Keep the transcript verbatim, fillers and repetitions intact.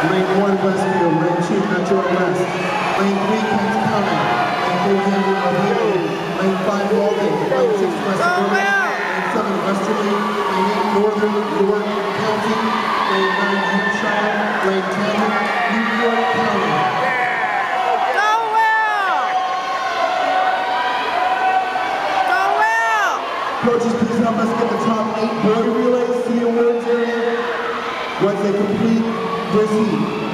Lane one, Westfield. Lane two, Metro West. Lane three, Kent County. Lane four, Camden, Ohio. Lane five, Walden. Lane six, West Suburban. Lane seven, Westerly. Lane eight, Northern York County. Lane nine, Hampshire. Lane ten, New York County. Go well! Go well! Coaches, please help us get the top eight boy relays to the awards area. Once they complete this heat.